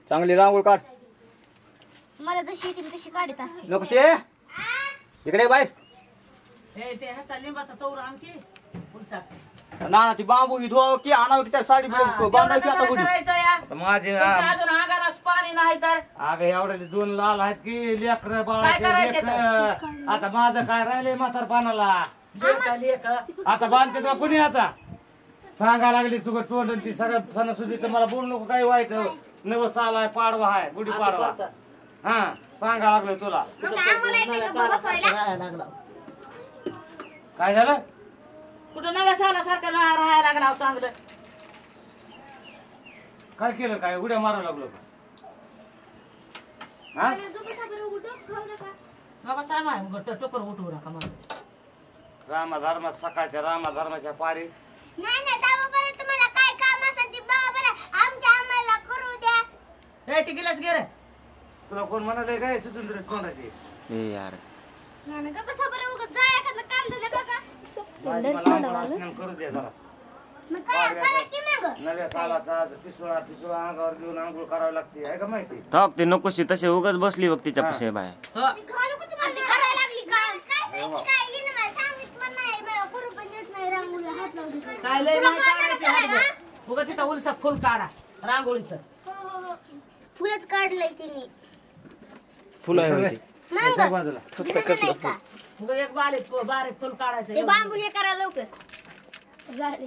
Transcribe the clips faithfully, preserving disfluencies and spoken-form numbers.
चांगली रांगोळ काढ. मला जशी येते मी तशी काढत असते. नको शे इकडे बाहेर. हे ते ह्याचा लिंबाचा तोर आणखी पुलसा ना ती बांबू धुवावं की आणावं की त्या साडी बांधायची आता कुठे करायचं या माझे अजून अंगालाच पाणी नाही तर अगं एवढे दोन लाल आहेत की लेकर काय बाळाचे करायचं लेकरं. आता माझं काय राहिले म्हातार पानाला लेका लेक आता बांधते का कुणी आता सांगा लागली तुझं तोंड ती सगळं सणासुदीचं मला बोलू नको काही वाईट नवस आलाय पाडवा आहे गुढी पाडवा हा सांगा लागलोय तुला मग आम्हाला येते का बसवायला? राहायला लागला काय झालं कुठं नव्या सालासारखं राहायला लागला चांगलं काय केलं काय उड्या मारायला लागलो का हा बाबा साहेब आहे टोकर उठवू नका मला रामा धर्मात सकाळच्या रामा धर्माच्या पारी नाही नाही दावा बरं तुम्हाला काय काम असेल ते बाबा बरं आमच्या आम्हाला करू द्या. हे ते गिलास घे रे तुला कोण म्हणाले काय सुचून तोंडाची यार ना ना गप्पा बरं उगाच जा एखादं काम धंदा बघा. माझी मला आंघोळ स्नान करू दे जरा मग काय करा की मग नव्या सालाचा पिसोळा पिसोळा अंगावर घेऊन आंघोळ करावी लागते आहे का माहिती थांब ते नकोशी तसे उगाच बसली बघ तिच्या पाशी बाहेर. हो मी घालू का तुम्हाला ती करायला लागली काय काय माहिती काय येईन मला सांगित पण नाही बाबा करू पण देत नाही रांगोळी हात लावू देत. काय लय नाही काढायचे हात उगा तिथं उलसा फुल काढा रांगोळीचं हो हो हो फुलच काढलंय तिने फुलं आहे होती मग बाजूला दिसत नाही का उगा एक बारीक बारीक फुल काढायचं ते बांबू हे करा लवकर झाले.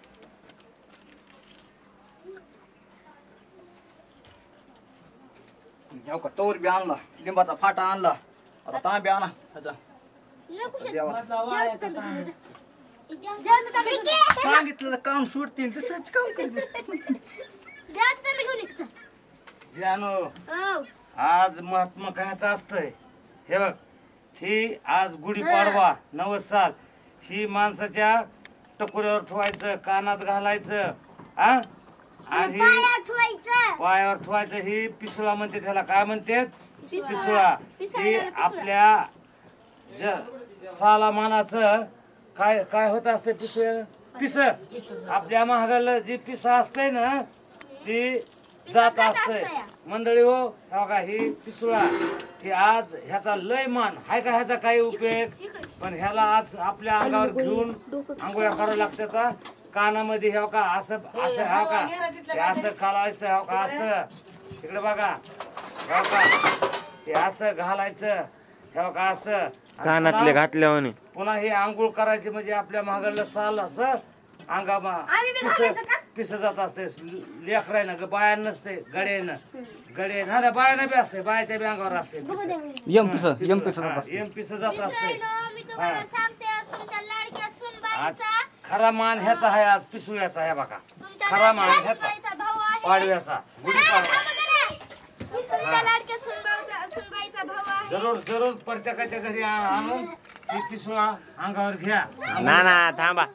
तोर बी आणला लिंबाचा फाटा आणला आता तांबे आणा आता. नको शेत. देवा जेवण तर मी घे. सांगितलं काम सोडतील तसंच काम करत जेवण तर मी घेऊन येतो. जानू हो आज महात्मा कायचं असतंय हे बघ ही आज गुढीपाडवा नवस साल ही माणसाच्या टकोऱ्यावर ठेवायचं कानात घालायचं आ आणि पायावर ठेवायचं. पायावर ठेवायचं ही पिसुळा म्हणते त्याला काय म्हणतात पिसुळा. पिसुळा ही पिसाळ्याला पिसुळा. आपल्या ज सालामानाचं काय काय होत असते पिस पिस आपल्या महागाला जी पिस असते ना ती जात असते मंडळी हो बघा ही पिसुळा ही आज ह्याचा लय मान हाय का ह्याचा काही उपयोग पण ह्याला आज आपल्या अंगावर घेऊन आंघोळ्या करावं लागतात कानामध्ये हे का असं असं ह्या का हे असं घालायचं ह्या का असं इकडे बघा ह्या का हे असं घालायचं ह्या का असं कानातले घातल्यावानी पुन्हा हे आंघोळ करायची म्हणजे आपल्या महागडलं साल असं अंगामा आम्ही बी पिस घालायचं का? पिस जात असते लेकरायनं ग बाया नसते गडेनं गडे ना बायानं बी असते बायाच्या बी अंगावर असते बघू दे. यम पिस यम पिस एम पिस जात असते मित्रांनो, मी तुम्हाला सांगते तुमच्या लाडक्या आज सुनबाईचा खरा मान ह्याचा आहे आज पिसुळ्याचा आहे बघा तुमच्या खरा मान लाडक्या ह्याचा सुनबाईचा भाऊ आहे. पाडव्याचा गुढीपाडवा मी तुमच्या लाडक्या सुनबाईचा सुनबाईचा भाऊ आहे. जरूर जरूर प्रत्येकाच्या घरी आ- आणून ही पिसुळा अंगावर घ्या ना ना थांबा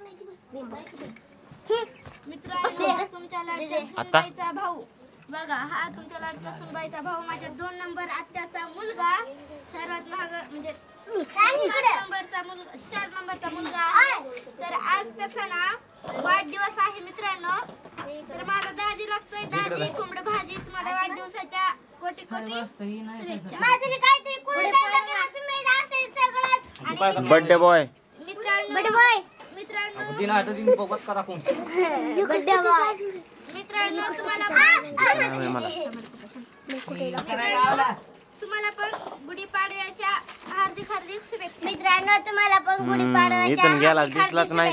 मित्रांनो तुमच्या लाडक्या सुनबाईचा भाऊ बघा हा तुमच्या लाडक्या सुनबाईचा भाऊ माझ्या दोन नंबर आत्याचा मुलगा सर्वात महाग म्हणजे चार नंबरचा मुलगा चार नंबरचा मुलगा आहे. तर आज त्याचा ना वाढदिवस आहे मित्रांनो. तर माझा दाजी लागतोय दाजी कोंबड भाजी तुम्हाला वाढदिवसाच्या कोटी कोटी शुभेच्छा. माझं काहीतरी करून द्यायला की मग तुम्ही असते सगळं आणि बर्थडे बॉय मित्रांनो बर्थडे बॉय मित्रांनो दिन आठ दिन बघत करा कोण बर्थडे बॉय मित्रांनो तुम्हाला तुम्हाला पण गुढीपाडव्याच्या हार्दिक हार्दिक शुभेच्छा. मित्रांनो तुम्हाला पण गुढीपाडव्याच्या इथून गेला हार्दिक दिसलाच नाही.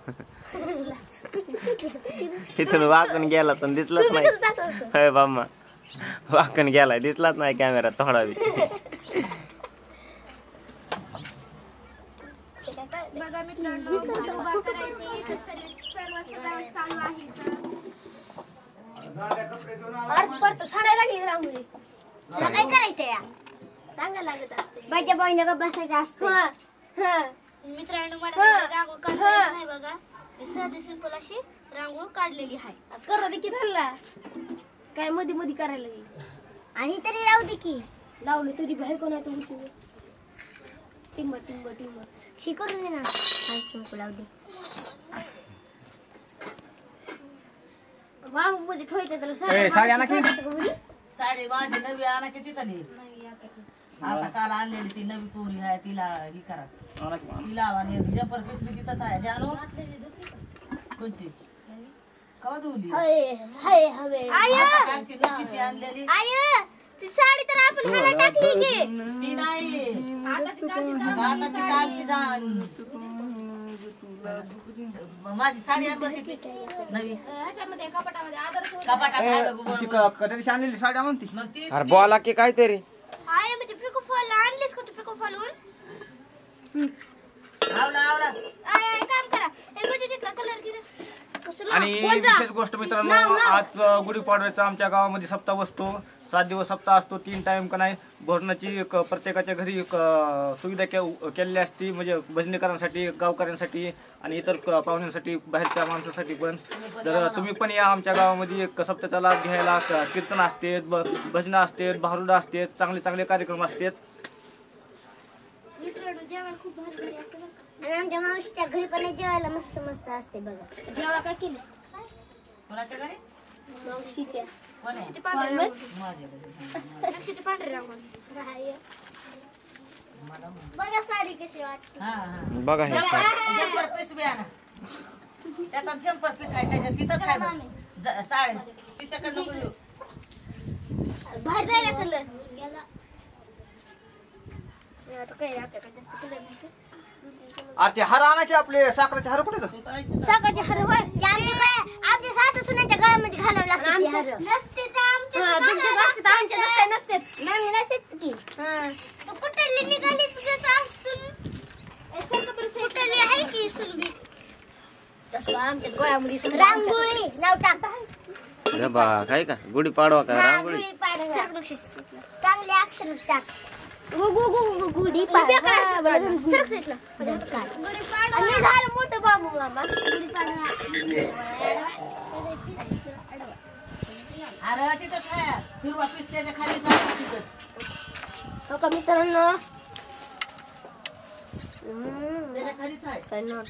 शुभेच्छा. तिथून वाकून गेला तर दिसलाच नाही होय बाम्मा वाकून गेला दिसलाच नाही कॅमेरा थोडा बी बघा मित्रांनो गुढी उभा करायची इथं सर्व सर्व सगळं चालू आहे इथं. अर्थ पडतो छाडायला लागली रांगोळी काय करायचं या सांगा लागत असते माझ्या बहिणी का बसायचं असतं. मित्रांनो मला रांगोळ काढायची नाही बघा मी साधी सिंपल अशी रांगोळ काढलेली आहे. करू दे की झाला काय मध्ये मध्ये करायला आणि तरी राहू दे की लावलं तरी बाहेर कोणा तुमची टिंब टिंब टिंब शी करून दे ना लावू दे वाव मध्ये ठेवायचं तर साडी आणा की साडी माझी नवी आणा किती झाली आता काल आणलेली ती नवी पोरी आहे तिला ही करा तिला आणि जंपर पिसली तिथंच आहे जानू कोणची कवा धुवली कालची नक्कीची आणलेली आय ती साडी तर आपण हाला टाकली की ती नाही आताची कालची जाण माझी साडी आण बरं किती नवी ह्याच्यामध्ये कपाटामध्ये आदर्श कपाटात आहे बघ कधी आणलेली साडी म्हणती मग ती अरे बोला की काहीतरी हाय म्हणजे पिको फॉल आणलीस का तू पिको फॉलून आवडा आवडा आय आय काम करा हे गोजी तिथला कलर घे आणि विशेष गोष्ट मित्रांनो आज गुढीपाडव्याचा आमच्या गावामध्ये सप्ताह बसतो सात दिवस सप्ताह असतो तीन टाइम का नाही भोजनाची एक प्रत्येकाच्या घरी एक सुविधा के केलेली असते म्हणजे भजनीकरांसाठी गावकऱ्यांसाठी आणि इतर पाहुण्यांसाठी बाहेरच्या माणसासाठी पण तर तुम्ही पण या आमच्या गावामध्ये एक सप्ताहाचा लाभ घ्यायला कीर्तन असते भजनं असतात भारुडं असतात चांगले चांगले कार्यक्रम असतात मित्रांनो जेवण खूप भारी भारी असतं बरं का. आणि आमच्या मावशीच्या घरी पण जेवायला मस्त मस्त असते बघा. जेव्हा काय केलं कोणाच्या घरी मावशीच्या कोण आहे किती पांढरे रांगोळी. माझ्या घरी किती पांढरे रांगोळी. राहाय. मला म्हण. बघा साडी कशी वाटते. हा हा बघा हे जंपर पीस बी आणा त्याचा जंपर पीस आहे त्याच्या तिथंच आहे बघ. ज- साडी तिच्याकडे नको येऊ. बाहेर जायला कलर. आता काय आपल्याकडे जास्त कलर नाही. अरे ते हार आणा की आपले साखरेचे हार कुठे तू तर ऐकत सकाळचे हर होय. ते आमच्या गळ्या- आमच्या सासू सुनेच्या गळ्यामध्ये घालावं लागतं ते हार. नसते तर आमच्या हा, तुमच्या नसते तर आमच्या नसते नसतेच. नाही नसत की. हा. तू कुठली निघाली तुझं सांग सुन. ए, सारखं बरं साईड. कुठली आहे की सुन बी. तसं आमच्या गळ्यामध्ये रांगोळी नाव टाक. बा काय का गुढीपाडवा का रांगोळी रांगोळी पाडवा. चांगले अक्षर टाक. गु गु गु गु गुढी पाडवा. सरक साईडला. आणि झालं मोठं बाबू मामा. अरे तिथंच आहे हिरवा पीस त्याच्या खाली जातो तिथं हो का मित्रांनो. त्याच्या खालीच आहे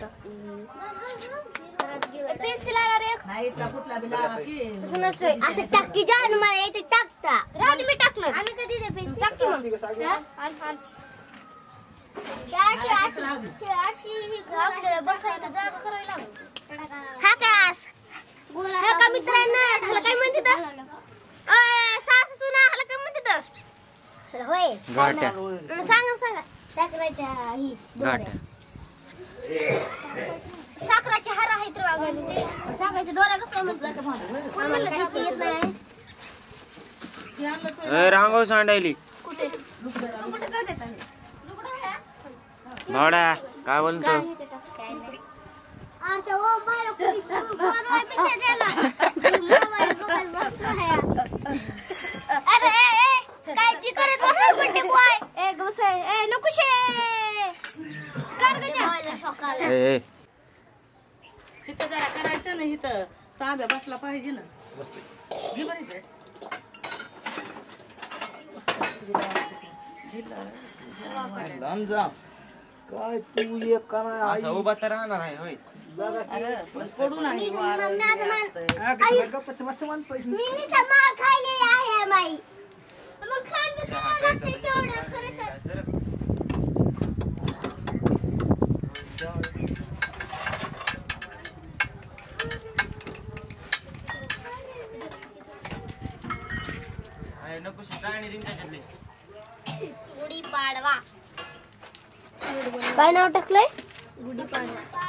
पेन्सिल आला रे. नाही इथला कुठला बी लावा की तसं नसतंय. असं टाकी जाऊन मला इथे टाकता. राहू मी टाकलं. आणि कधी ते पेन्सिल टाक की मग. हा? आण, आण. ते अशी अशी ते अशी ही आपल्याला बसायला जागा करायला लागेल. हा कास हा का मित्रांनो ह्याला काय म्हणतात अ सासू सुना ह्याला काय म्हणतात होय गाठ्या अं, सांगा सांगा साखराच्या ही गाठ्या साखराचे हार आहेत रे वाघाने. साखराच्या दोऱ्या कसं म्हणतात आम्हाला काही येत नाही. ती आणलं तू. ए, रांगोळी सांडायली कुठे तू कुठे काय देत आहे लुगडं आहे? भावड्या काय बोलतो काय नाही. आता ओ बाय कोणाला पिक्चर द्यायला मोबाईल बघत बसला आहे. अरे ए ए काय ती करत बसला बड्डे बॉय. ए गवस ए नकुशे काढ गजा. ए ए इथं जरा करायचं ना इथं तांब्या बसला पाहिजे ना घे बरं इथे. काय तू एक का नाही असं उभा तर राहणार आहे होय अरे पण पडू नाही वारं माझं मान म्हणतोय मी निसा मार खायले आहे माई. मग खान बी करावं लागते तेवढं खरं तर. नको चाळणी दिन त्याच्यातली गुढी पाडवा. काय नाव टाकलंय गुढी पाडवा.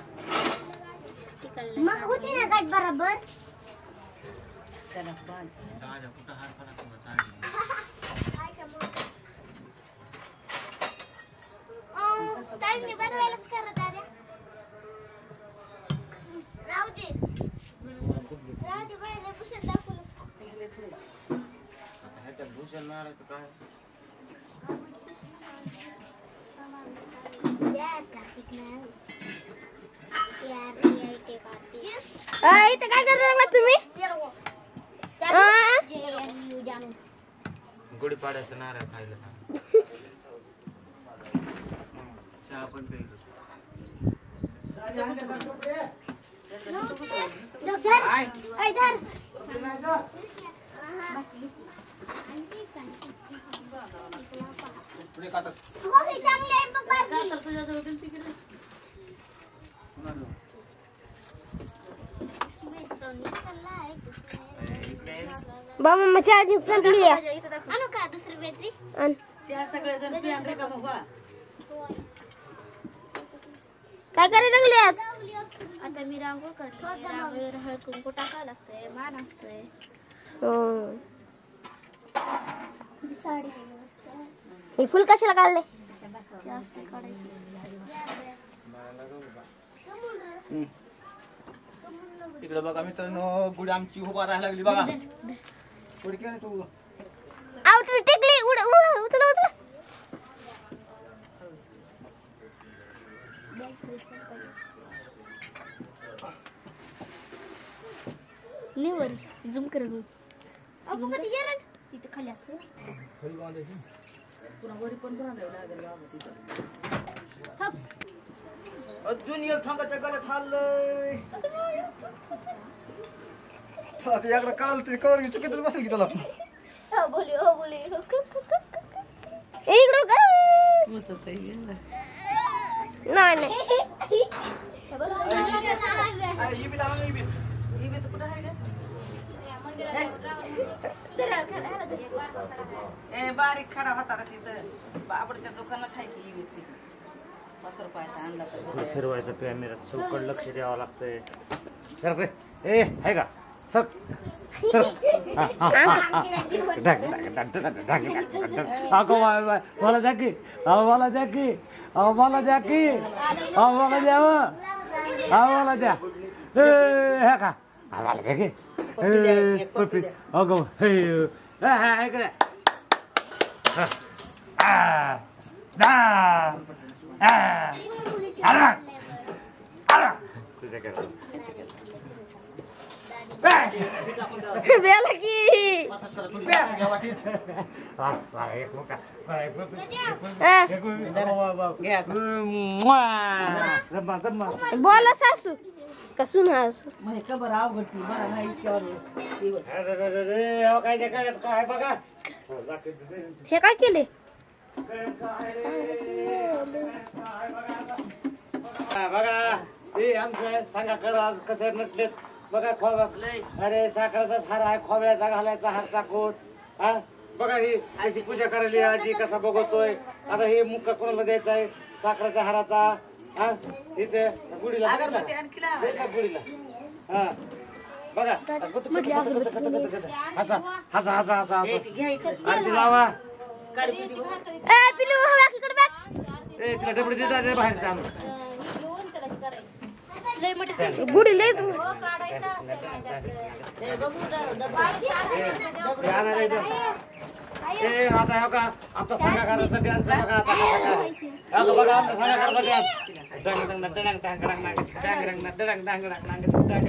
मग होती ना गाठ बरोबर. त्याला बांध. दादा कुठं हार पडा तुला चाळणी चाळणी बनवायलाच करा दादा. राहू दे राहू दे बरं पुषण दाखवलं. ह्याच्यात भूषण मारायचं काय या ट्रॅफिक नाही. यार ये इथे काढते. ए, इथं काय करणार मग तुम्ही आ? गुढीपाड्याचं नारळ खायला सांग. चहा पण प्यायला धर. ऐ धर. गोबी चांगली आहे बघ बारकी. कातर तुझ्याजवळ दिलती की रे? बाबा मग चार्जिंग संपली आहे. आणू का दुसरी बॅटरी? आण. त्या सगळे जण पियान रे का मग वा. काय करायला लागल्यात? आता मी रांगोळ काढते. रांगोळीवर हळद कुंकू टाकावं लागतंय, मान असतंय. हो. हे फुल कशाला काढले? जास्त काढायची. इकडे बघा मित्रांनो, गुढी आमची उभा राहायला लागली बघा. गुढी काय तू आउट टेकली. उड उड उचला उचला. निवर झूम कर झूम. अगो कधी येणार? इथे खाली असतं. खाली बांधायची. पुन्हा वरी पण बांधायला लागेल बाबा तिथं. अजून एक थांबाच्या गळ्यात हल्लय. आता याकडे कळाल तरी कवर मी चुकीतच बसेल की त्याला. हो बोली हो बोली हो क- क- क- क- क- ए, इकडं का? उचलता येईल ना. नाही नाही. हे बघ. ही बी लावा, ही बी. ही बी तर कुठं आहे रे? ए बारीक खडा होता रे तिथं. बाबडच्या दुकानात आहे की ही बी तिथं. पाच रुपयाचा आणला तर फिरवायचं कॅमेरा चौकड लक्ष द्यावं लागतंय. सर रे. ए आहे का सर सर. अगो मला द्या की. अहो मला द्या की. अहो मला द्या की. अहो मला द्यावं. अहो मला द्या. हे का मला द्या की. पप्पी अगो हे आहे का. बेला की. बोला सासू का सुना असू. मग का बरं अवघडली बरं नाही इतक्यावर काय बघा हे काय केले? बघा ते आमचं सांगा कर आज कसे नटलेत बघा. खोबा अरे साखरेचा हार आहे, खोबऱ्याचा घालायचा हार टाकून. हा बघा ही अशी पूजा करायली आजी कसा बघतोय. आता हे मुक्का कोणाला द्यायचा आहे साखरेच्या हाराचा. हा इथे गुढीला अगरबत्ती आणखी लावा. का गुढीला. हा बघा हसा हसा हसा हसा ए, ती घ्या इकडं. आरती लावा. काडीपेटी बघ. ए पिलू हवा इकडे बघ. ए तिला डबडी देतात बाहेर जाऊन. गुडी लय तू. ए, बघू जरा, डबा. ए आता हो का आमचा संघाकाराचा डान्स बघा आता कसा काय. आता बघा आमचा संघाकाराचा डान्स. डंग डंग डंग डंग डंग डंग डंग डंग डंग डंग डंग डंग डंग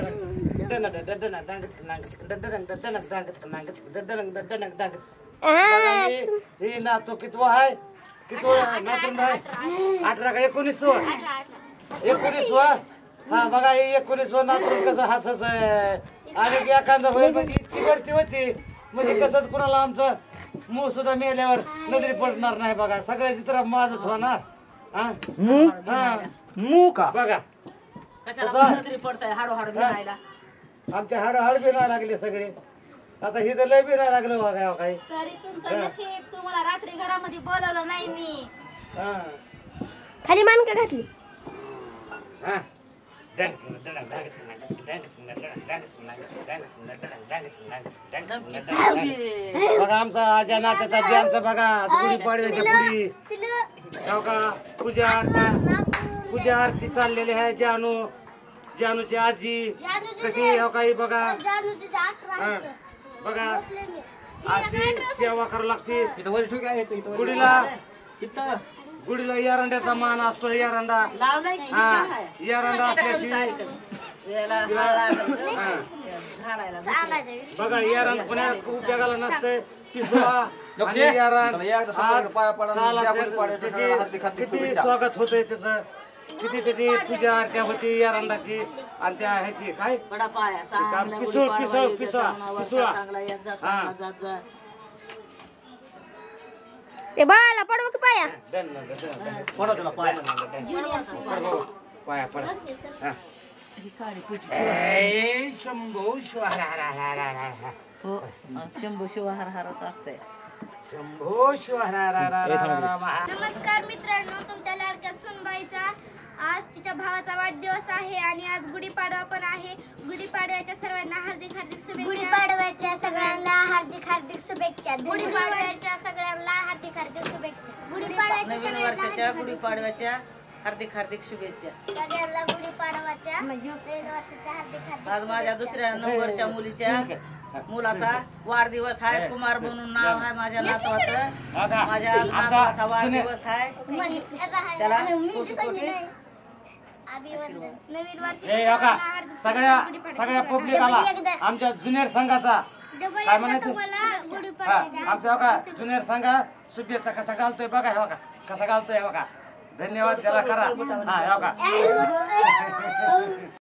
डंग डंग. ही नातो कितवा आहे कितवा नातून आहे. अठरा का एकोणीस व एकोणीस व हा बघा ही एकोणीस व नातून कसं हसत आहे. आणि एखादा होईल म्हणजे इतकी वरती होती म्हणजे कसंच कुणाला आमचं मूळ सुद्धा मेल्यावर नजरी पडणार नाही. बघा सगळ्या चित्र माझच होणार. हा हा मू का बघा कशाला नजरी पडताय हाडू हाडू भिनायला. आमच्या हाड हाड बिना लागले सगळे. आता ही तर लय बिना लागलं बघा काही. तरी तुमचं नशीब तुम्हाला रात्री घरामध्ये बोलवलं नाही मी. हा खाली मान का घातली? हा बघा आमचा आजा नात्याचा ज्यांचा बघा गुढी पाडव्याच्या पुढी हो का पूजा आरती पूजा आरती चाललेली आहे. जानू जानूची आजी कशी हो काही बघा. हा बघा अशी सेवा करावी लागते. इथं वर ठेव काय येतं इथं. गुढीला इथं गुढीला एरंड्याचा मान असतो. एरंडा लाव नाही की हा काय? एरंडा असल्याशिवाय याला हाडायला हा. हाडायला बघा एरंड पुण्या उपयोगाला नसतंय. पिसवा आणि एरंड त्याला एकदा सकाळी पाया पडा, सालाचं त्या गुढी पाडव्याच्या त्याची सगळ्याला हात खात किती शुभेच्छा. स्वागत होतंय त्याचं. किती त्याची पूजा अर्चा होती एरंडाची आणि त्या ह्याची काय बडा पाया चांगला पिसूळ, गुढी पिसूळ, पाडवा पिसूळ, येतो, चांगला पिसूळा. चांगला येत जा हा. चांगला जात जा. ते बाळाला पडव की पाया दन ना, दन ना, दन. पडा त्याला पाय पड भाऊ. पाया पड हा. ही काळी पिठी. ए, शंभो शिवा हर हर हर हर हर हर. हो आणि शंभू शिवा हर हरच असतंय. शंभो शिवा हर हर हर हर हर हर महा. नमस्कार मित्रांनो, तुमच्या लाडक्या सुनबाईचा आज तिच्या भावाचा वाढदिवस आहे आणि आज गुढीपाडवा पण आहे. गुढीपाडव्याच्या सर्वांना हार्दिक हार्दिक शुभेच्छा. गुढीपाडव्याच्या सगळ्यांना हार्दिक हार्दिक शुभेच्छा. गुढीपाडव्याच्या सगळ्यांना हार्दिक हार्दिक शुभेच्छा. गुढीपाडव्याच्या नवीन वर्षाच्या गुढीपाडव्याच्या हार्दिक हार्दिक शुभेच्छा. सगळ्यांना गुढीपाडव्याच्या नवीन वर्षाच्या हार्दिक हार्दिक आज माझ्या दुसऱ्या नंबरच्या मुलीच्या मुलाचा वाढदिवस आहे. कुमार म्हणून नाव आहे माझ्या नातवाचं. बघा, माझ्या आता नातवाचा जुने- वाढदिवस आहे. त्याला कोटी कोटी अभिवंदन. नवीन वर्ष ए बघा, सगळ्या सगळ्या पब्लिकाला आमच्या ज्युनियर संघाचा डबल काय म्हणायचं तुम्हाला हा, गुढीपाडव्याच्या आमच्या बघा ज्युनियर संघा शुभेच्छा कसा घालतोय बघा हे बघा कसा घालतोय हे बघा धन्यवाद त्याला करा हा हे बघा